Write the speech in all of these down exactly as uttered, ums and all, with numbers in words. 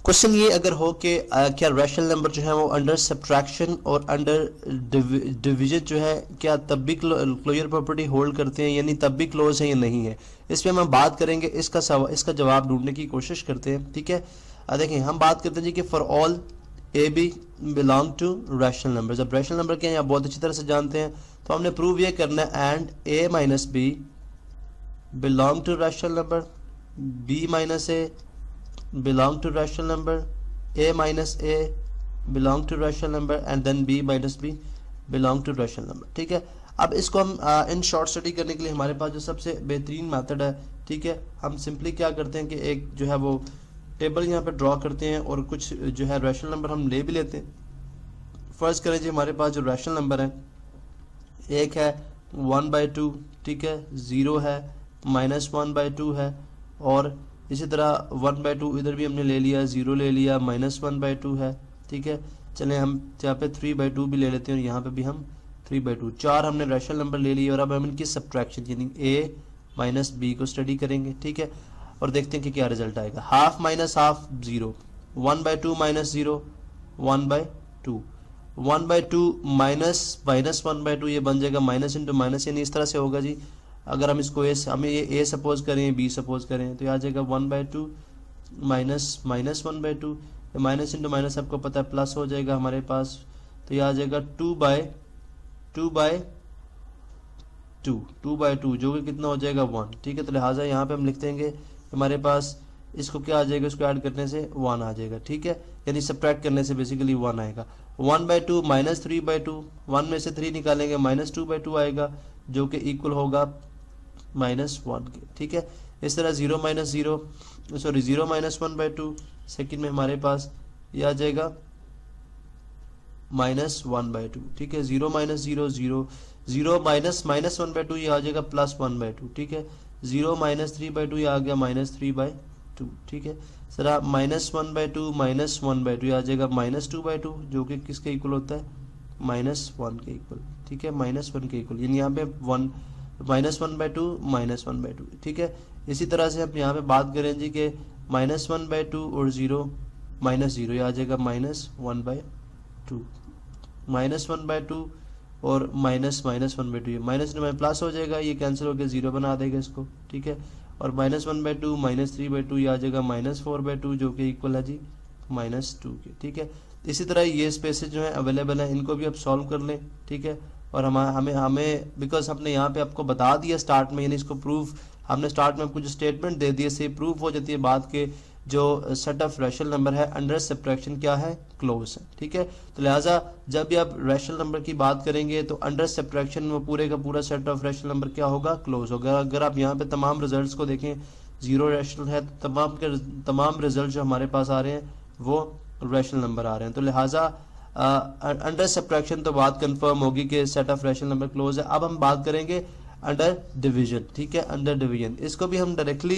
Question ये अगर हो कि क्या रैशनल नंबर जो है वो अंडर सब्ट्रैक्शन और अंडर डिवीजन जो है क्या तब भी क्लोजर प्रॉपर्टी होल्ड करते हैं, यानी तब भी क्लोज है या नहीं है, इस पर हम बात करेंगे। इसका सवाल इसका जवाब ढूंढने की कोशिश करते हैं। ठीक है, देखें हम बात करते हैं जी कि for all A B belong to rational number. जब रैशनल नंबर क्या है आप बहुत अच्छी तरह से जानते हैं, तो हमने प्रूव ये करना है and A minus B belong to rational number, B minus A belong to rational number, a minus a belong to rational number and then b minus b belong to rational number। ठीक है, अब इसको हम आ, in short study करने के लिए हमारे पास जो सबसे बेहतरीन मेथड है, ठीक है, हम सिंपली क्या करते हैं कि एक जो है वो टेबल यहाँ पे ड्रॉ करते हैं और कुछ जो है रैशनल नंबर हम ले भी लेते हैं। फर्स्ट करें जी हमारे पास जो रैशनल नंबर है एक है वन बाई टू, ठीक है, ज़ीरो है, माइनस वन बाई टू है, और इसी तरह वन बाई टू इधर भी हमने ले लिया, ज़ीरो ले लिया, माइनस वन बाई टू है। ठीक है, चलें हम यहाँ पे थ्री बाई टू भी ले लेते हैं और यहाँ पे भी हम थ्री बाई टू, चार हमने रैशनल नंबर ले लिए और अब हम इनकी सब्ट्रैक्शन यानी ए माइनस बी को स्टडी करेंगे। ठीक है, और देखते हैं कि क्या रिजल्ट आएगा। Half minus half zero, one by two minus zero, one by two, one by two minus minus one by two, ये बन जाएगा माइनस इंटू माइनस, यानी इस तरह से होगा जी। अगर हम इसको ए हमें ये ए सपोज करें, बी सपोज करें, तो ये आ जाएगा one by two minus minus one by two, minus into minus आपको पता है प्लस हो जाएगा हमारे पास, तो ये आ जाएगा two by two by two, two by two जो कि कितना हो जाएगा वन। ठीक है, तो लिहाजा यहाँ पे हम लिख देंगे हमारे पास इसको क्या आ जाएगा, इसको ऐड करने से वन आ जाएगा। ठीक है, यानी सब्ट्रैक्ट करने से बेसिकली वन आएगा। One by two minus three by two, one में से थ्री निकालेंगे माइनस टू बाई टू आएगा जो कि इक्वल होगा माइनस वन के। ठीक है, इस तरह zero minus zero sorry zero minus one by two, second में हमारे पास ये आ जाएगा माइनस वन बाई टू। ठीक है, zero minus zero zero, zero minus minus one by two ये आ जाएगा प्लस वन बाई टू। ठीक है, zero minus three by two ये आ गया माइनस थ्री बाई टू। ठीक है, sir minus one by two minus one by two ये आ जाएगा माइनस टू बाई टू जो कि किसके इक्वल होता है, माइनस वन के इक्वल। ठीक है, माइनस वन के इक्वल, यानी यहाँ पे one minus one by two minus one by two. ठीक है, इसी तरह से हम यहाँ पे बात करें जी कि माइनस वन बाई टू और जीरो माइनस जीरो ये आ जाएगा minus one by two, minus one by two और minus minus one by two, ये माइनस में प्लस हो जाएगा, ये कैंसिल होकर जीरो बना देगा इसको। ठीक है, और minus one by two minus three by two ये आ जाएगा माइनस फोर बाई टू जो कि इक्वल है जी माइनस टू के। ठीक है, इसी तरह ये स्पेसेस जो है अवेलेबल है, इनको भी आप सॉल्व कर लें। ठीक है, और हम हमें हमें बिकॉज हमने यहाँ पे आपको बता दिया स्टार्ट में, यानी इसको प्रूफ हमने स्टार्ट में आपको जो स्टेटमेंट दे दिए से प्रूफ हो जाती है बात के जो सेट ऑफ रैशनल नंबर है अंडर सब्ट्रैक्शन क्या है, क्लोज है। ठीक है, तो लिहाजा जब भी आप रैशनल नंबर की बात करेंगे तो अंडर सब्ट्रैक्शन में पूरे का पूरा सेट ऑफ रैशनल नंबर क्या होगा, क्लोज होगा। अगर आप यहाँ पे तमाम रिजल्ट्स को देखें, जीरो रैशनल है तो तमाम के तमाम रिजल्ट जो हमारे पास आ रहे हैं वो रैशनल नंबर आ रहे हैं, तो लिहाजा अंडर uh, सब्ट्रैक्शन तो बात कंफर्म होगी कि set of rational number close है। अब हम बात करेंगे अंडर डिवीजन। ठीक है, अंडर डिवीजन इसको भी हम डायरेक्टली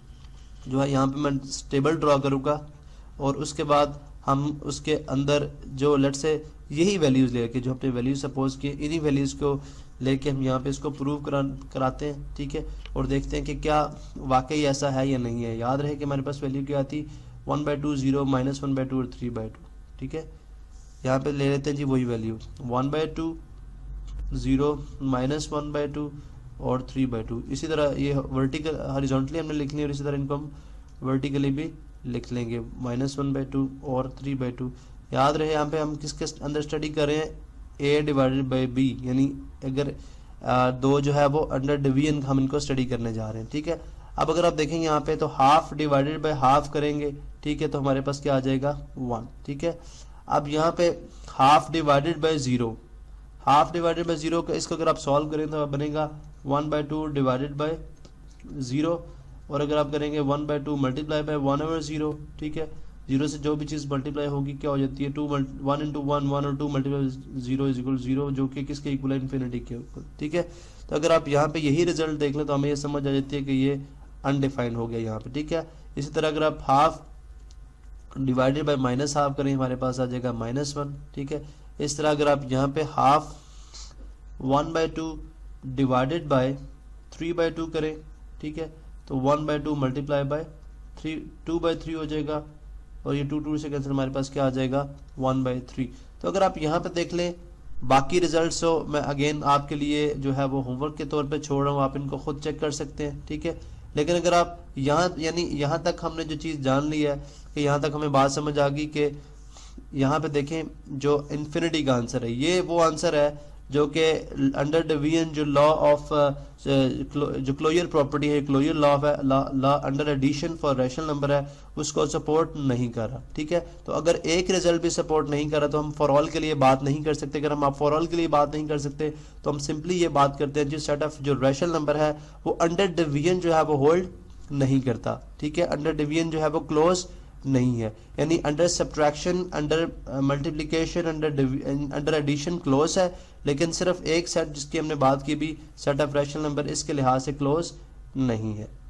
जो है यहाँ पे मैं टेबल ड्रॉ करूँगा और उसके बाद हम उसके अंदर जो लेट से यही वैल्यूज़ लेके जो अपने वैल्यूज सपोज किए इन्हीं वैल्यूज़ को लेके हम यहाँ पे इसको प्रूव करा कराते हैं। ठीक है, और देखते हैं कि क्या वाकई ऐसा है या नहीं है। याद रहे कि हमारे पास वैल्यू क्या आती, one by two zero minus one by two और थ्री बाई टू। ठीक है, यहाँ पे ले लेते हैं जी वही value, one by two zero minus one by two और थ्री बाई टू। इसी तरह ये वर्टिकल हॉरिजॉन्टली हमने लिख ली और इसी तरह इनको हम वर्टिकली भी लिख लेंगे, माइनस वन बाई टू और थ्री बाई टू। याद रहे यहाँ पे हम किसके अंदर स्टडी कर रहे हैं, ए डिवाइडेड बाई बी, यानी अगर आ, दो जो है वो अंडर डिवीजन हम इनको स्टडी करने जा रहे हैं। ठीक है, अब अगर आप देखेंगे यहाँ पे तो हाफ डिवाइडेड बाई हाफ करेंगे। ठीक है, तो हमारे पास क्या आ जाएगा, वन। ठीक है, अब यहाँ पे half divided by zero, half divided by zero का इसको अगर आप सॉल्व करें तो बनेगा one by two divided by zero, और अगर आप करेंगे one by two multiply by one over zero. ठीक है, जीरो से जो भी चीज़ मल्टीप्लाई होगी क्या हो जाती है, two one into one, one और two multiply zero is equal zero जो कि किसके इक्वल है, इन्फिनिटी के इक्वल। ठीक है, तो अगर आप यहाँ पे यही रिजल्ट देख लें तो हमें ये समझ आ जाती है कि ये अनडिफाइंड हो गया यहाँ पे। ठीक है, इसी तरह अगर आप half divided by minus half करें हमारे पास आ जाएगा माइनस वन। ठीक है, इस तरह अगर आप यहाँ पे half one by two divided by three by two करें, ठीक है, तो one by two multiply by three, two by three हो जाएगा, और ये टू टू से कैंसिल, हमारे पास क्या आ जाएगा वन बाई थ्री। तो अगर आप यहाँ पे देख लें बाकी रिजल्ट्स हो, मैं अगेन आपके लिए जो है वो होमवर्क के तौर पे छोड़ रहा हूँ, आप इनको खुद चेक कर सकते हैं, ठीक है। लेकिन अगर आप यहाँ यानी यहाँ तक हमने जो चीज़ जान ली है कि यहाँ तक हमें बात समझ आ गई कि यहाँ पे देखें जो इन्फिनिटी का आंसर है ये वो आंसर है जो कि अंडर डिवीजन जो लॉ ऑफ जो क्लोजर प्रॉपर्टी है, क्लोजर लॉ है, law under addition for rational number है, उसको सपोर्ट नहीं कर रहा, ठीक है। तो अगर एक रिजल्ट भी सपोर्ट नहीं कर रहा तो हम फॉर ऑल के लिए बात नहीं कर सकते। अगर हम आप फॉर ऑल के लिए बात नहीं कर सकते तो हम सिंपली ये बात करते हैं जिस सेट ऑफ जो रैशनल नंबर है वो अंडर डिवीजन जो है वो होल्ड नहीं करता, ठीक है। अंडर डिवीजन जो है वो क्लोज नहीं है, यानी under subtraction, under multiplication, under under addition close है, लेकिन सिर्फ एक सेट जिसकी हमने बात की भी सेट ऑफ रैशनल नंबर इसके लिहाज से क्लोज नहीं है।